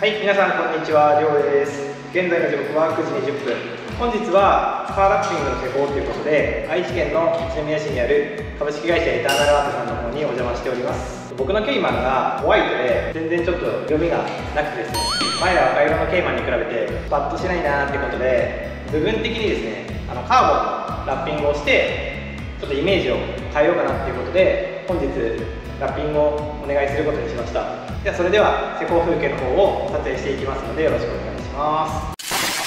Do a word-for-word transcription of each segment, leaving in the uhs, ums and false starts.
はい、皆さんこんにちは、りょうです。現在の時刻はくじにじゅっぷん。本日はカーラッピングの施工ということで、愛知県の一宮市にある株式会社エターナルアートさんの方にお邪魔しております。僕のケイマンがホワイトで全然ちょっと読みがなくてですね、前は赤色のケイマンに比べてパッとしないなーってことで、部分的にですね、あのカーボンのラッピングをしてちょっとイメージを変えようかなっていうことで、本日ラッピングをお願いすることにしました。ではそれでは施工風景の方を撮影していきますので、よろしくお願いします。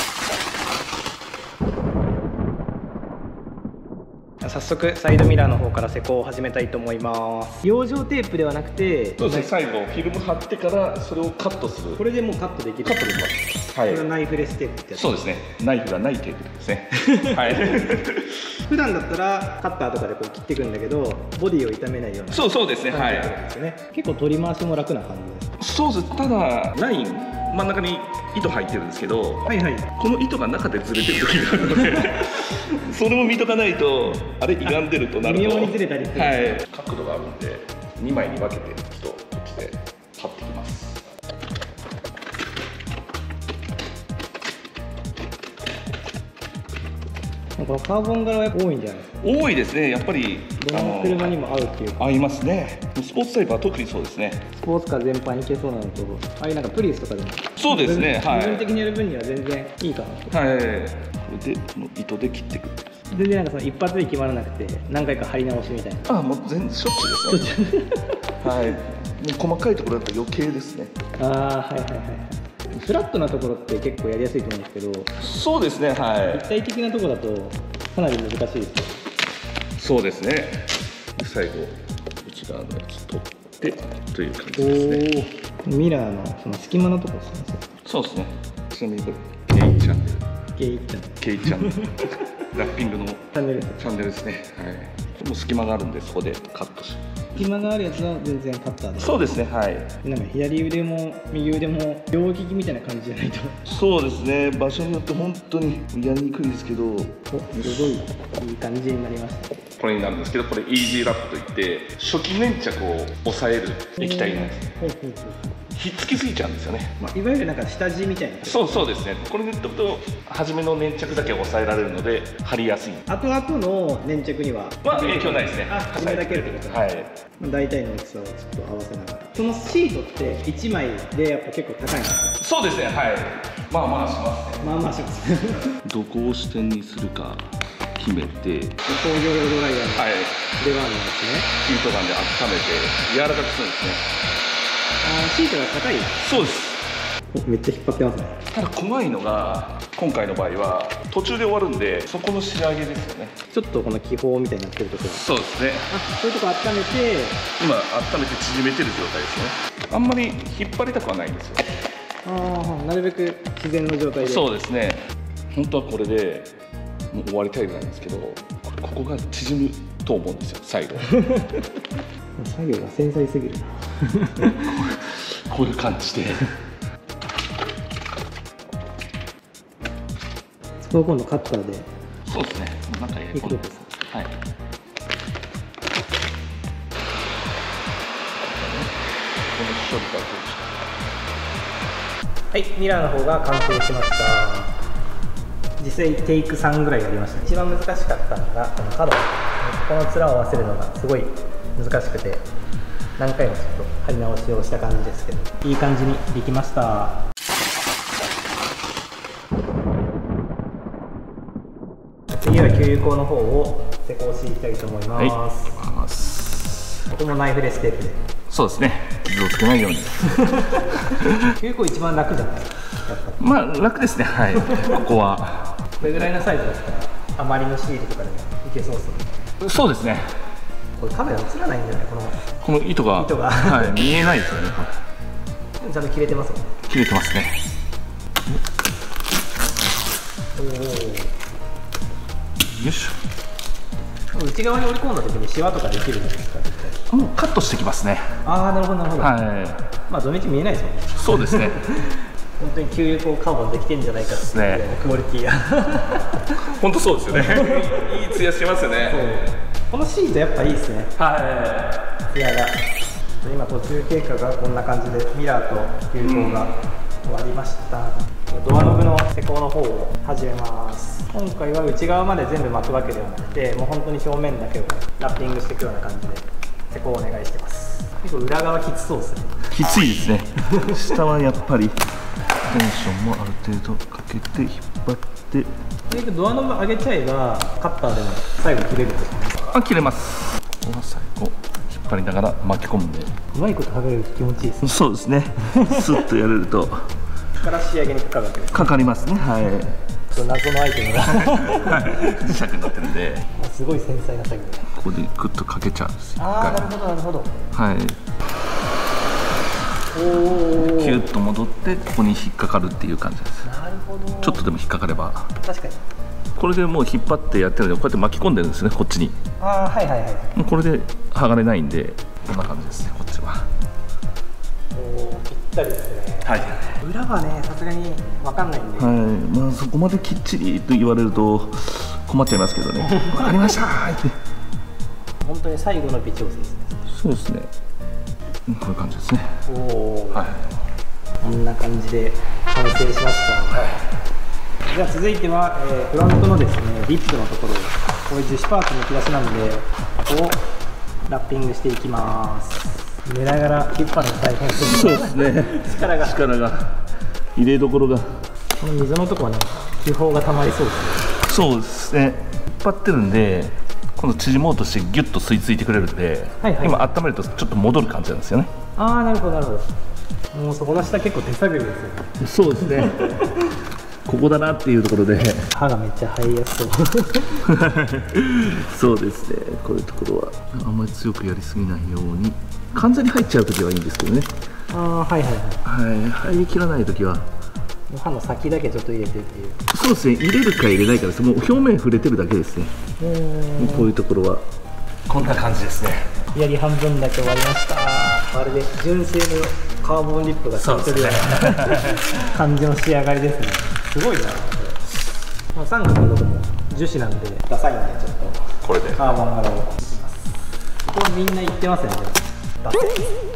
早速サイドミラーの方から施工を始めたいと思います。養生テープではなくて、 そうですね、最後フィルム貼ってからそれをカットする。 これでもうカットできる。 カットできます。はい、 これはナイフレステープってやつ。 そうですね、ナイフがないテープですね。はい。 普段だったらカッターとかでこう切っていくんだけど、ボディを傷めないような。 そうそうですね、はい。 結構取り回しも楽な感じです。 そうです。ただライン真ん中に糸入ってるんですけど、はいはい、この糸が中でずれてる時があるのでそれも見とかないと、あれ歪んでるとなると微妙にずれたりする、 はい、角度があるんでにまいに分けてちょっとこっちで貼ってきます。 このカーボン柄はやっぱ多いんじゃないですか。 多いですね、やっぱりどの車にも合うっていうか。 合いますね。スポーツタイプは特にそうですね。 スポーツカー全般いけそうなのと、ああいうなんかプリウスとかでもそうですね、はい、 部分的にやる分には全然いいかな。 はい、これでこの糸で切っていく。 全然なんかその一発で決まらなくて何回か貼り直しみたいな。 ああ、もう全然しょっちゅうですね。はい、もう細かいところだと余計ですね。 ああ、はいはいはいはい。フラットなところって結構やりやすいと思うんですけど、 そうですね、はい、 立体的なところだとかなり難しいです。 そうですね。最後内側のやつ取ってという感じですね。 おお、ミラーのその隙間のところですね。 そうですね。ちなみにこれケイチャンネル。 ケイチャンネル。 ケイチャンネル。ラッピングのチャンネルです。 チャンネルですね。はい。これも隙間があるんでそこでカットし。 隙間があるやつは全然カッターで。 そうですね、はい。 なんか左腕も右腕も両利きみたいな感じじゃないと。 そうですね、場所によって本当にやりにくいですけど、お、すごいいい感じになりました。 これになるんですけど、これイージーラップといって初期粘着を抑える液体なんです。ひっつきすぎちゃうんですよね、まあ、 いわゆるなんか下地みたいな。 そうそうですね。これ塗っておくと初めの粘着だけ抑えられるので貼りやすい。 後々の粘着にはは影響ないですね。 あ、初めだけってこと。はい。大体の大きさをちょっと合わせながら。そのシートっていちまいでやっぱ結構高いんですか。 そうですね、はい。まあまあしますね。 まあまあしますどこを支点にするか決めて、 工業用ドライヤーの出番なんですね。 ヒートガンで温めて柔らかくするんですね。 あ、シートが硬い。 そうです。 めっちゃ引っ張ってますね。 ただ怖いのが今回の場合は途中で終わるんで、そこの仕上げですよね。 ちょっとこの気泡みたいになってるところ。 そうですね。 あ、そういうとこ温めて、 今温めて縮めてる状態ですね。あんまり引っ張りたくはないんですよ。 ああ、なるべく自然の状態で。 そうですね。本当はこれでもう終わりたいぐらいなんですけど、ここが縮むと思うんですよ、最後。 作業が繊細すぎるな。 こういう感じで。 そこを今度カッターで。 そうですね。なんかやり込んでます。はい。 はい、ミラーの方が完成しました。実際テイクさんぐらいやりました。一番難しかったのがこの角、ここの面を合わせるのがすごい難しくて、何回もちょっと貼り直しをした感じですけど、いい感じにできました。次は給油口の方を施工していきたいと思います。はい、ここもナイフレステープで。そうですね、傷をつけないように。給油口一番楽じゃないですか。 まあ楽ですね、はい。ここはこれぐらいのサイズだったらあまりのシールとかでもいけそうですね。 そうですね。 これカメラ映らないんだよね、このこの糸が糸が、 はい、見えないですよね。 ちゃんと切れてますもん。 切れてますね。 おお、 よいしょ。内側に折り込んだ時にシワとかできるじゃないですか。 もうカットしてきますね。 ああ、なるほどなるほど。はい。まあ土日見えないですもんね。 そうですね。 本当に給油口カーボンできてんじゃないかっていうね、クオリティが。 本当そうですよね。いいツヤしますよね。 このシートやっぱいいですね。はい。ツヤが。今途中経過がこんな感じで、ミラーと給油口が終わりました。ドアノブの施工の方を始めます。今回は内側まで全部巻くわけではなくて、もう本当に表面だけをラッピングしていくような感じで施工をお願いしてます。結構裏側きつそうですね。 きついですね。下はやっぱりテンションもある程度かけて引っ張って、 ドアノブ上げちゃえばカッターでも最後切れるんですね。 あ、切れます。ここは最後引っ張りながら巻き込んで、 うまいこと剥がれると気持ちいいですね。 そうですね。スッとやれるとから仕上げにかかるわけです。 かかりますね。はい。 謎のアイテムが磁石になってるんで、 すごい繊細な作業。 ここでグッとかけちゃうんですよ。 ああ、なるほどなるほど。 はい。 おお。 キュッと戻ってここに引っかかるっていう感じです。 なるほど。 ちょっとでも引っかかれば。 確かに。 これでもう引っ張ってやってるので、こうやって巻き込んでるんですね、こっちに。 ああ、はいはいはい。 もうこれで剥がれないんで、こんな感じですね、こっちは。 おお、ぴったりですね。 はい。 裏はね、さすがに分かんないんで。 はい。まあそこまできっちりと言われると困っちゃいますけどね。わかりましたーって。 本当に最後の微調整ですね。 そうですね。こういう感じですね。 おお。 はい。 こんな感じで完成しました。はい。じゃあ続いては、えー、フロントのですねリップのところ、これ樹脂パーツむき出しなんで、ここをラッピングしていきます。寝ながら引っ張るの大変です。 そうですね。 力が力が入れどころが。 この溝のところはね、気泡がたまりそうですね。 そうですね。引っ張ってるんで、今度縮もうとしてギュッと吸い付いてくれるんで、はいはい、今温めるとちょっと戻る感じなんですよね。 ああ、なるほどなるほど。もうそこの下結構手探りですよね。 そうですね。ここだなっていうところで歯がめっちゃ入りやすそう。 そうですね。こういうところはあんまり強くやりすぎないように。完全に入っちゃうときはいいんですけどね。 ああ、はいはいはい。 はい、入りきらないときは歯の先だけちょっと入れてっていう。 そうですね。入れるか入れないかです。もう表面触れてるだけですね。こういうところはこんな感じですね。 槍半分だけ終わりました。あれで純正のカーボンリップがついてるような感じの仕上がりですね。すごいなこれ。まあ、三角のとこも樹脂なんでダサいんで、ちょっとこれでカーボン柄をします。これみんな言ってますね。ダサい。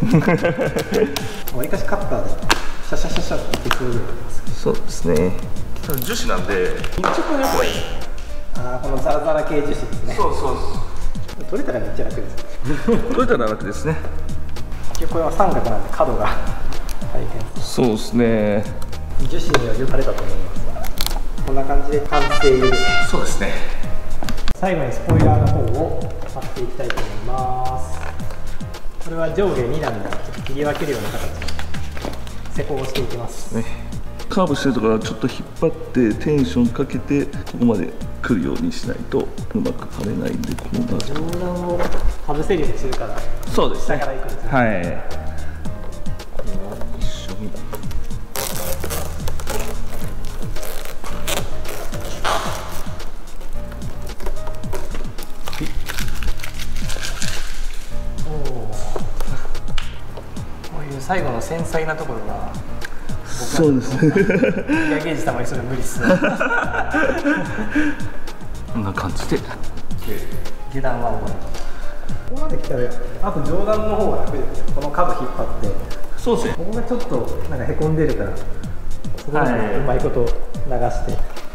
わりかしカッターでシャシャシャシャっていってくれると思います。 そうですね。樹脂なんで密着が良くない。 ああ、このザラザラ系樹脂ですね。 そうそうそう。 取れたらめっちゃ楽です。 取れたら楽ですね。 これは三角なんで角が大変。 そうですね。 樹脂にはよく晴れたと思います。こんな感じで完成。 そうですね。 最後にスポイラーの方を貼っていきたいと思います。これは上下に段で切り分けるような形で施工をしていきます、ね。 カーブしてるところはちょっと引っ張ってテンションかけてここまで来るようにしないとうまく貼れないんで、こうなると上段を外せるようにするから。 そうですね。 下からいくんですね。 はい。これを一緒に。 最後の繊細なところがそうですね。 ギアゲージたまにそれ無理っすね。 こんな感じで下段は終わり。ここまで来たらあと上段の方が楽ですね。この角引っ張って、 そうですね。 ここがちょっとなんかへこんでるから、そこまでうまいこと流して、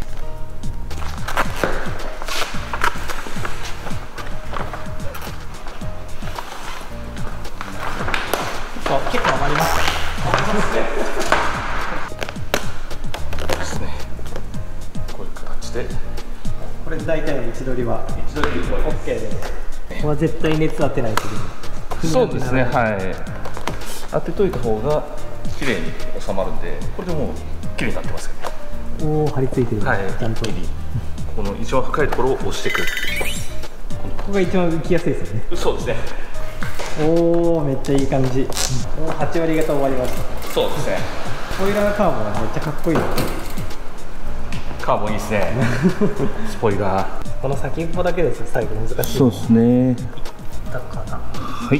結構余ります。 ですね。こういう形で。 これ大体の位置取りは位置取り OK です。ここは絶対熱当てないといけない。 そうですね。はい。当てといた方が綺麗に収まるんで、これでもう綺麗になってますよね。 おお、張り付いてる。 はい。 ちゃんと。 この一番深いところを押していく。 ここが一番浮きやすいですよね。 そうですね。 おお、めっちゃいい感じ。もうはち割方終わりました。 そうですね。 スポイラーカーボンはめっちゃかっこいいの。 カーボンいいですね。スポイラー。 この先っぽだけですよ、最後難しい。 そうですね。 だかな。 はい。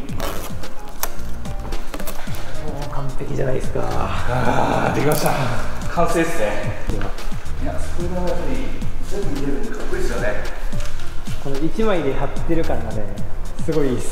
もう完璧じゃないですか。 ああ、できました。完成ですね。いや、スポイラーはやっぱり全部入れるんでかっこいいですよね。 このいちまいで貼ってる感がね、すごいいいです。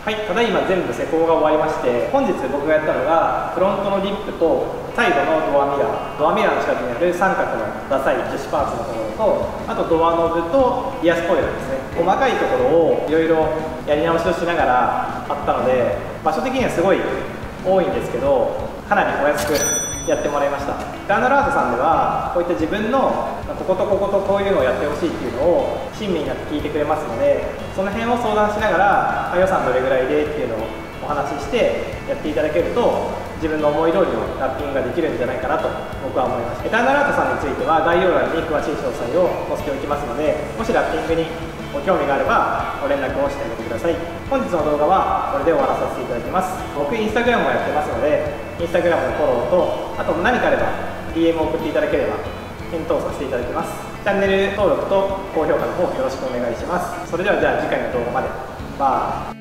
はい、ただいま全部施工が終わりまして、本日僕がやったのがフロントのディップとサイドのドアミラー、ドアミラーの近くにある三角のダサい樹脂パーツのところと、あとドアノブとリアスポイラーですね。細かいところをいろいろやり直しをしながら貼ったので、場所的にはすごい多いんですけど、かなりお安くやってもらいました。エターナルアートさんではこういった自分のこことこことこういうのをやってほしいっていうのを親身になって聞いてくれますので、その辺を相談しながら、まあ、予算どれぐらいでっていうのをお話ししてやっていただけると、自分の思い通りのラッピングができるんじゃないかなと僕は思います。エターナルアートさんについては概要欄に詳しい詳細を載せておきますので、もしラッピングにご興味があればご連絡をしてあげてください。本日の動画はこれで終わらさせていただきます。僕インスタグラムもやってますので、インスタグラムのフォローと、あと何かあれば ディーエム を送っていただければ返答させていただきます。チャンネル登録と高評価の方よろしくお願いします。それではじゃあ次回の動画まで。バイ。